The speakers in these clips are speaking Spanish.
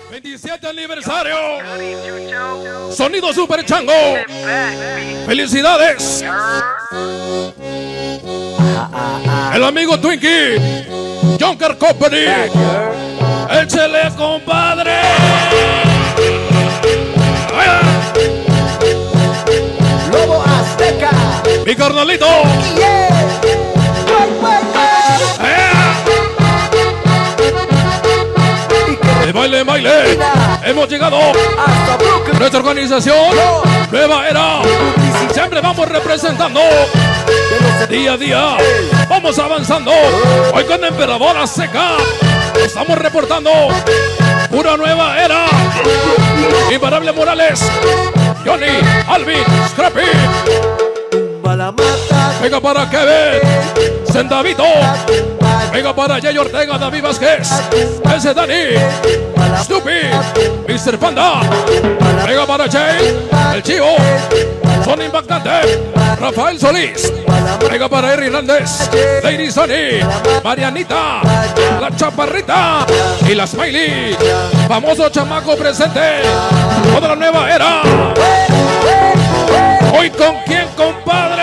27 aniversario. Sonido Super Chango. Felicidades. El amigo Twinkie. Junker Company. Échele, compadre. Lobo Azteca. Mi carnalito. De baile en baile. Hemos llegado Hasta Brooklyn. nuestra organización. Nueva era. Siempre vamos representando. Día a día vamos avanzando. Hoy con Emperador Azteca estamos reportando una nueva era. Imparable Morales, Johnny, Alvin, Scrappy. Venga para Kevin, Sendavito. Venga para Jay Ortega, David Vázquez, ese Dani, Snoopy, Mr. Panda. Venga para Jay, el Chivo, Son Impactante, Rafael Solís. Venga para Henry Hernández, Lady Sonny, Marianita, la Chaparrita y la Smiley. Famoso chamaco presente, toda la nueva era. Hoy con quién, compadre.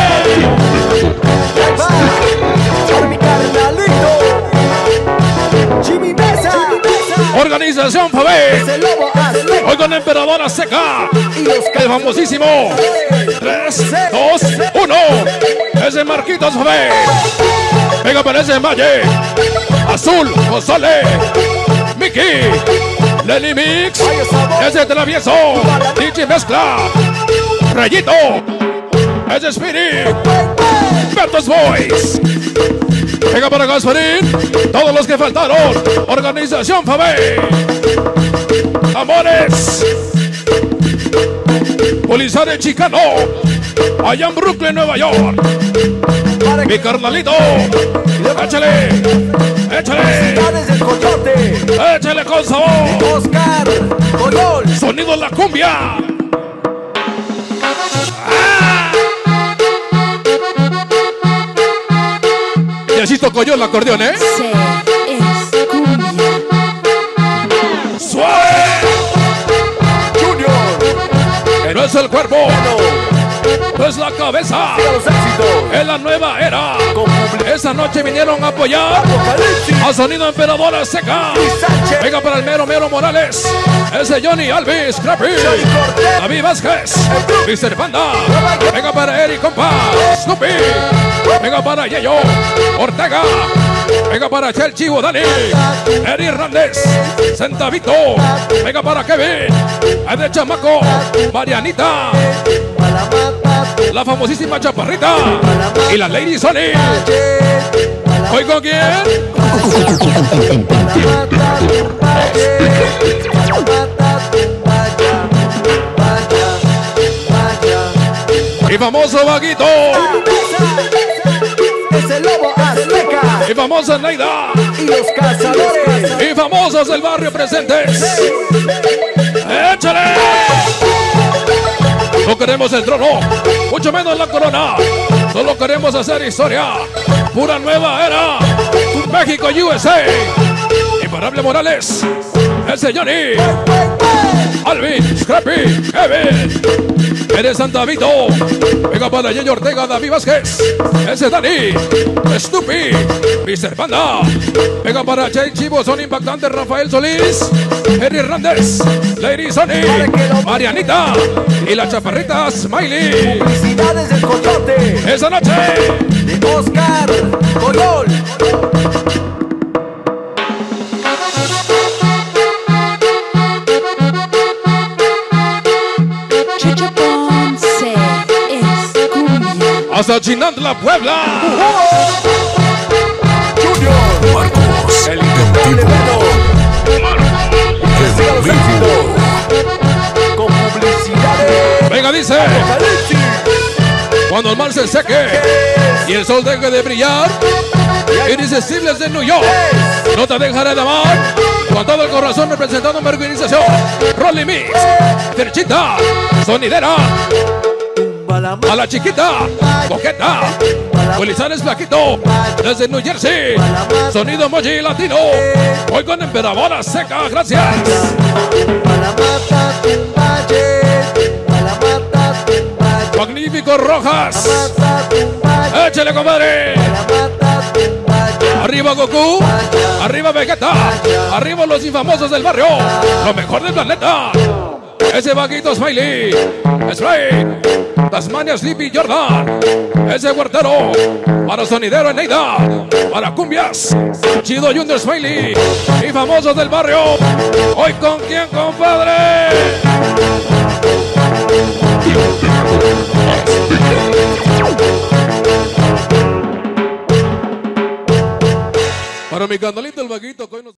Mi carnalito. Jimmy Mesa. Organización Fabé. El Lobo Azteca. Hoy con Emperador Azteca. Y los El famosísimo 3, 2, 1. Ese Marquitos Fabé. Venga para ese Valle. Azul, González, Mickey, Lenny Mix. Ese Travieso. DJ Mezcla. Rayito. Ese Spirit. Bertos Boys. Venga para Gasparín. Todos los que faltaron. Organización Fabé. Amores. Polisario Chicano. Allá en Brooklyn, Nueva York. Mi carnalito. Échale. Échale. Felicidades del Coyote. Échale con sabor. Oscar Coyol. Sonido en la cumbia. Necesito Coyol el acordeón, ¿eh? Se es cumbia. ¡Suave! Junior. No es el cuerpo, no es la cabeza. Siga los éxitos. Es la nueva era. Con Publi- Esa noche vinieron a apoyar Apocalipsis. a Sonido Emperador Azteca. Sánchez. Venga para el Mero Morales. Ese Johnny Alvis, Scrappy, Cortés. David Vázquez, Mr. Panda. Venga para Eric Compa, Snoopy. Venga para Yeyo, Ortega. Venga para Chel Chivo, Dani, Eri Hernández, Centavito. Venga para Kevin, Ede Chamaco, Marianita, la famosísima Chaparrita y la Lady Sonny. ¿Hoy con quién? Y famoso Vaguito. Es el Lobo Azteca. Y famosa Naida. Y los cazadores. Y famosos del barrio presentes. ¡Échale! No queremos el trono, mucho menos la corona. Solo queremos hacer historia. Pura nueva era. México, USA. Imparable Morales. Ese Johnny. Alvin, Scrappy, Kevin. Eres Santavito. Venga para Jay Ortega, David Vázquez. Ese Dani. Snoopy. Mr. Panda. Venga para Jay Chivo, Son Impactante, Rafael Solís. Henry Hernández. Lady Sonny. Marianita. Y la Chaparrita Smiley. Felicidades del Coyote. Esa noche. De Oscar Coyol. Chucho Ponce es cumbia. Hasta Chinantla, Puebla. Junior. Marcos, El innombrable Beto. Siga los vivo. éxitos. Con publicidades. Venga, dice. Apocalipsis. Cuando el mar se seque y el sol deje de brillar, Irresistibles de New York, no te dejaré de amar. Con todo el corazón representando mi organización. Rolly Mix, Terchita, Sonidera, a la chiquita, coqueta, Willisanes Flaquito, desde New Jersey. Sonido Moji Latino. Hoy con Emperadora Seca, gracias. Magnífico Rojas. Échale, compadre. Arriba Goku, arriba Vegeta, arriba los infamosos del barrio, lo mejor del planeta. Ese vaguito Smiley, Straight, Tasmania Sleepy Jordan, ese huertero, para sonidero Eneida, para cumbias, Chido Junior Smiley y famosos del barrio. Hoy con quién, compadre. Para mi canalito el vaguito, que hoy nos...